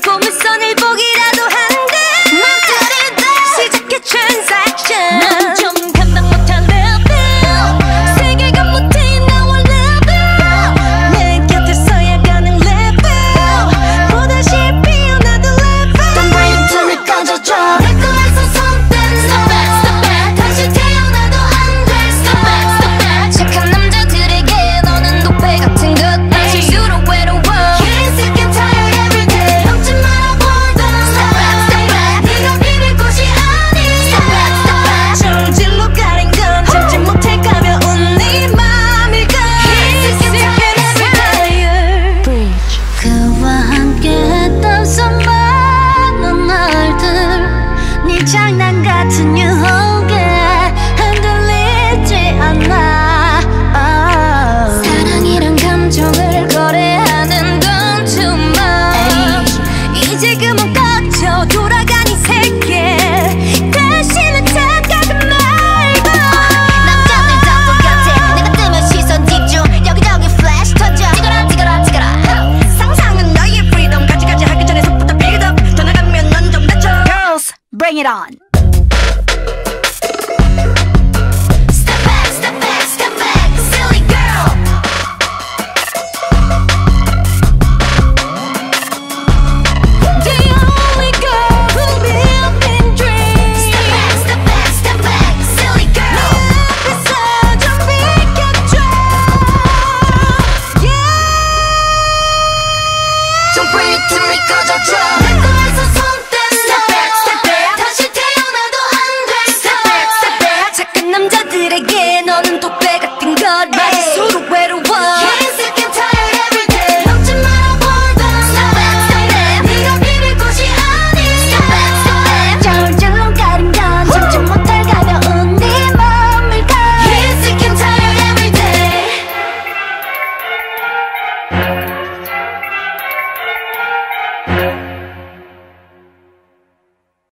꿈의 선을 보기라도 한데 시작해 transaction 넌 좀 감당 못할 level 세계가 못해 나와 level 내 곁에서야 가는 level 또다시 피어나도 level Don't bring it to me 꺼져줘 내 거에서 손 떼 Stop it, stop it 다시 태어나도 안 돼 Stop it, stop it 착한 남자들에게 너는 노폐 같은 것 난 실수로 외로워 Can't sick and tired every day 넘지 말아 boy don't Stop it, stop it 네가 비빌 곳이 아니 Stop it, stop it 저질로 가린 건 참지 못해 가벼운 네 맘일까 Can't sick and tired every day 그와 함께 했던 수많은 날들 네 장난 같은 유혹에 흔들리지 않아 사랑이란 감정을 거래하는 건 too much 이제 그만 꺼져 돌아가 네 세계 다시는 착각은 말고 남자들 다 똑같아 내가 뜨면 시선 집중 여기저기 플래시 터져 찍어라 찍어라 찍어라 상상은 너의 freedom 가지가지 하기 전에 속부터 build up 더 나가면 넌 좀 다쳐 Girls, bring it on Step back, step back, step back, silly girl The only girl who live in dreams Step back, step back, step back, silly girl 내 앞에서 좀 비켜줘 Yeah Don't bring it to me 꺼져줘